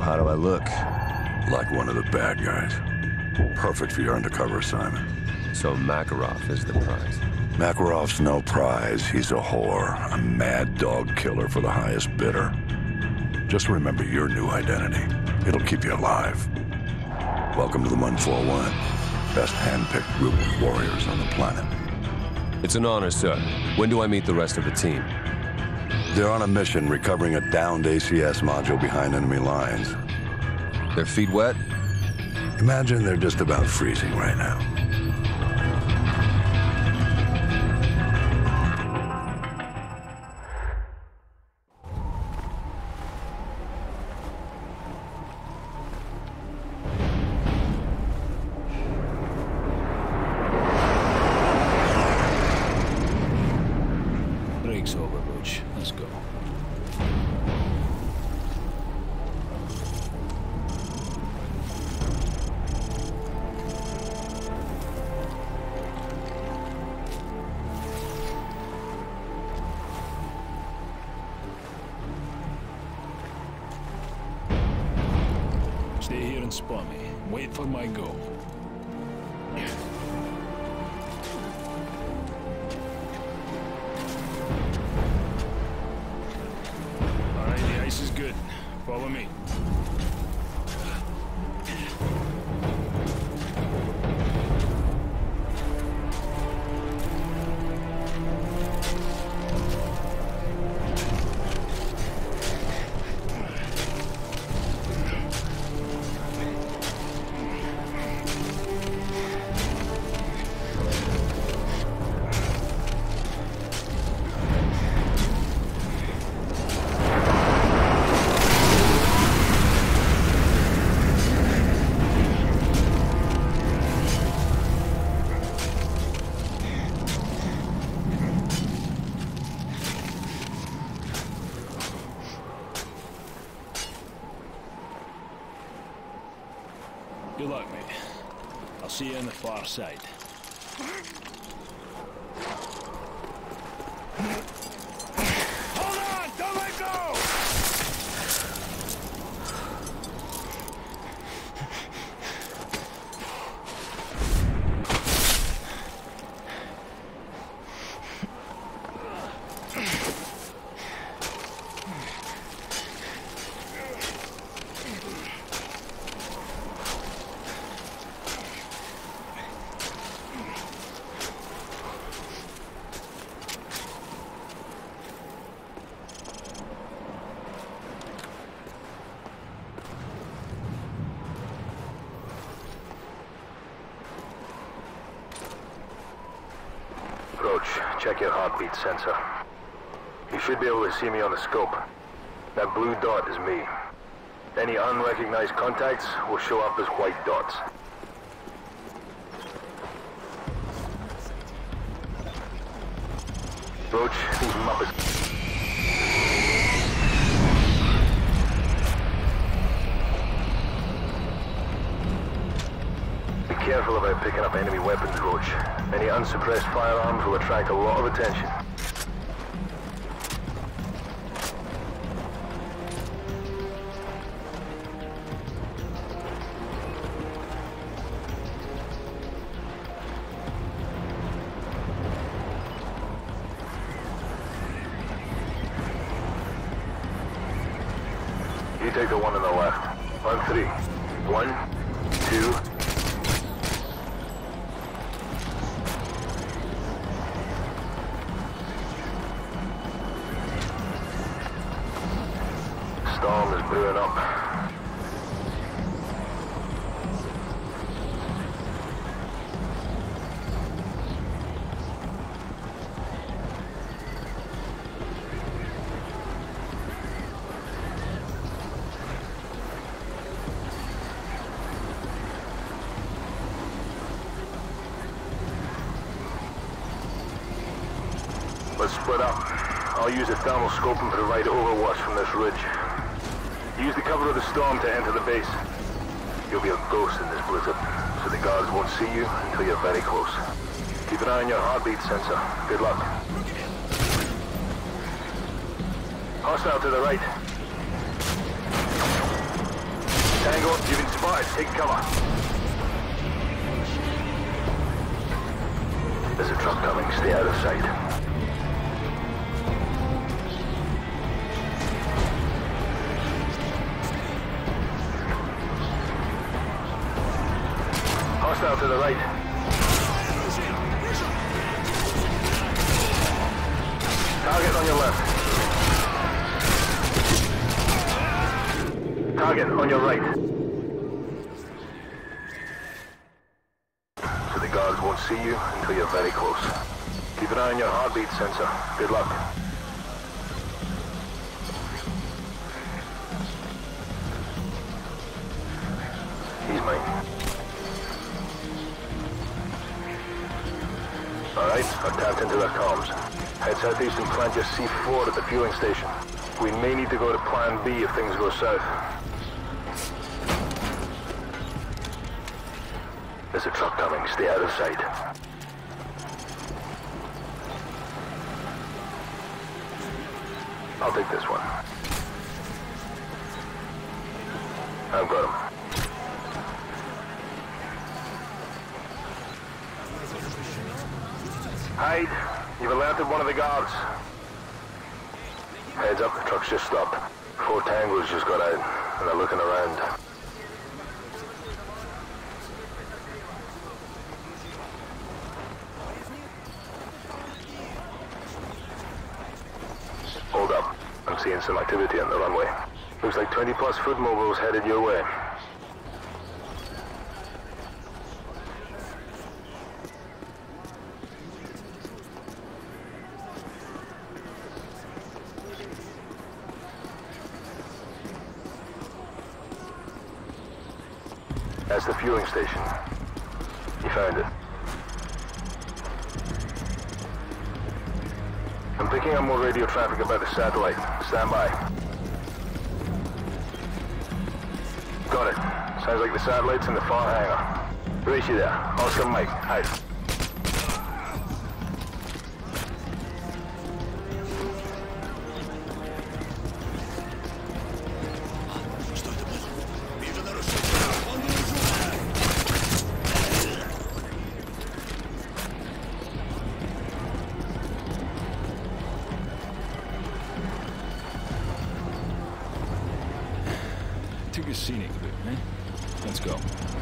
how do I look? Like one of the bad guys. Perfect for your undercover assignment. So Makarov is the prize. Makarov's no prize. He's a whore. A mad dog killer for the highest bidder. Just remember your new identity. It'll keep you alive. Welcome to the 141. Best hand-picked group of warriors on the planet. It's an honor, sir. When do I meet the rest of the team? They're on a mission recovering a downed ACS module behind enemy lines. Their feet wet? Imagine they're just about freezing right now. Break's over, Roach. Let's go. Stay here and spot me. Wait for my go. Alright, the ice is good. Follow me. Good luck, mate. I'll see you on the far side. Hold on! Don't let go! Roach, check your heartbeat sensor. You should be able to see me on the scope. That blue dot is me. Any unrecognized contacts will show up as white dots. Roach, these Muppets... Be careful about picking up enemy weapons, Roach. Any unsuppressed firearms will attract a lot of attention. You take the one on the left. On three. 1, 2... Storm is brewing up. Let's split up. I'll use a thermal scope and provide overwatch from this ridge. Use the cover of the storm to enter the base. You'll be a ghost in this blizzard, so the guards won't see you until you're very close. Keep an eye on your heartbeat sensor. Good luck. Hostile to the right. Tango, you've been spotted. Take cover. There's a truck coming. Stay out of sight. Hostile to the right. Target on your left. Target on your right. So the guards won't see you until you're very close. Keep an eye on your heartbeat sensor. Good luck. He's mine. Alright, I've tapped into their comms. Head southeast and plant your C4 at the fueling station. We may need to go to Plan B if things go south. There's a truck coming. Stay out of sight. I'll take this one. I've got him. Hide. You've alerted one of the guards. Heads up, the truck's just stopped. 4 Tangos just got out, and they're looking around. Hold up. I'm seeing some activity on the runway. Looks like 20+ foot mobiles headed your way. That's the fueling station. You found it. I'm picking up more radio traffic about the satellite. Stand by. Got it. Sounds like the satellite's in the far hangar. Race you there. Oscar Mike. Hide. Took a scenic bit, eh? Let's go.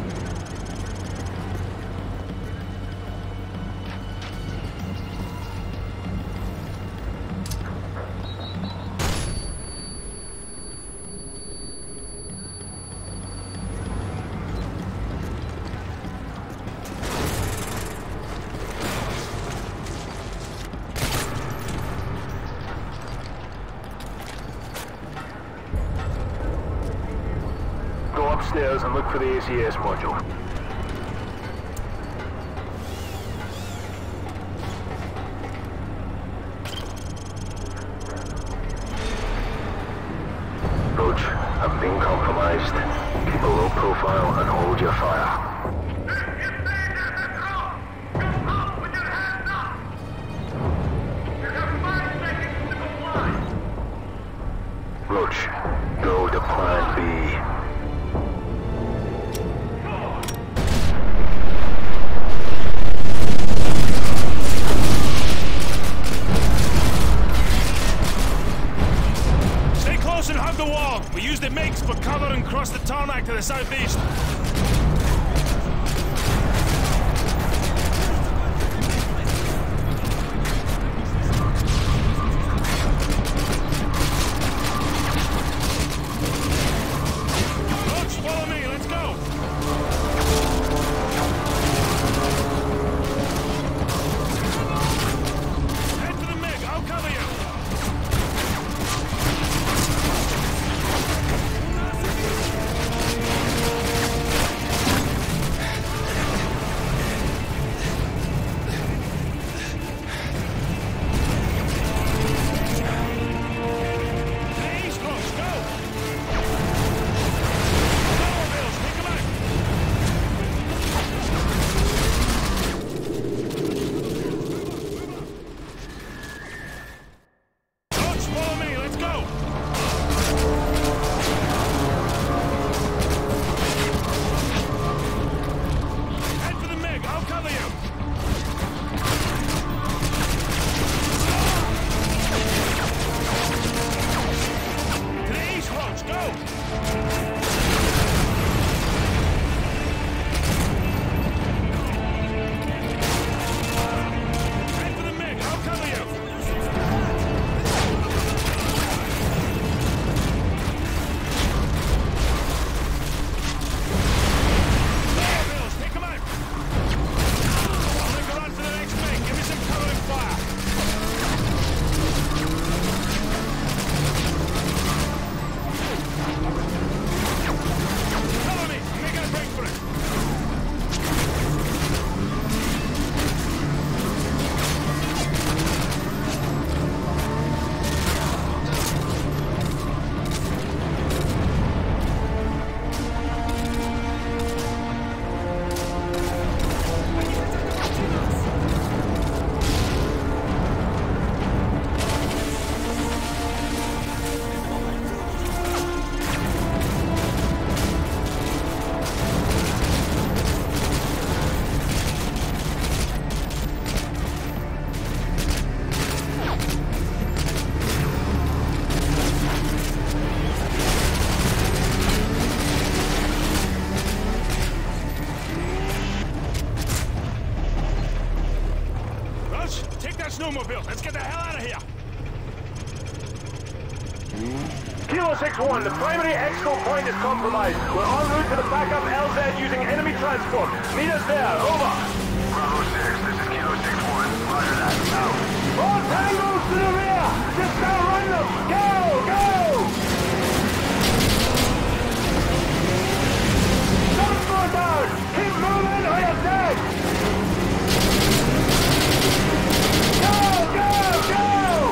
Upstairs and look for the ACS module. Roach, I'm being compromised. Keep a low profile and hold your fire. Roach, go to Plan B. And hug the wall. We use the MiGs for cover and cross the tarmac to the southeast. Roach, follow me. Let's go. Head for the MiG. I'll cover you. out of here! Kilo 6-1, the primary exfil point is compromised. We're en route to the backup LZ using enemy transport. Meet us there, over. Bravo 6, this is Kilo 6-1. Roger that, out. All tangos to the rear! Just outrun them! Go! Go! Don't go down! Keep moving or you're dead! Go! Go! Go!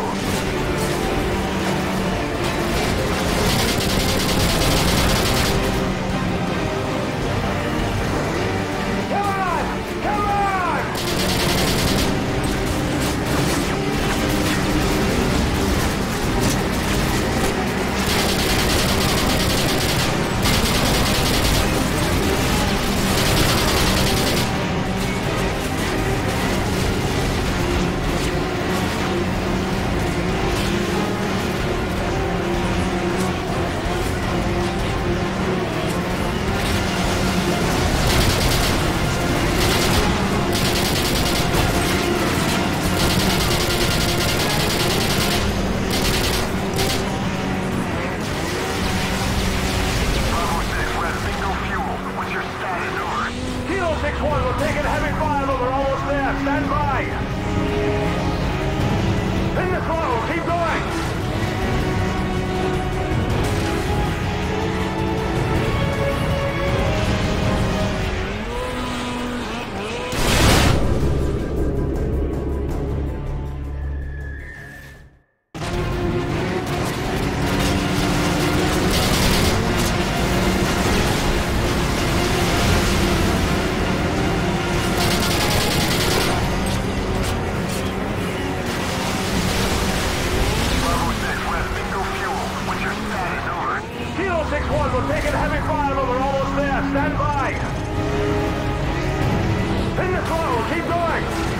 Come on! Come on! Bravo 6, we're at bingo fuel. What's your status, over? Kilo 6-1, we're taking heavy fire, but we're almost there. Stand by. Pin the throttle. Keep going. Bravo 6, we're at bingo fuel. What's your status, over? Kilo 6-1, we're taking heavy fire, but we're almost there. Stand by. Pin the throttle. Keep going.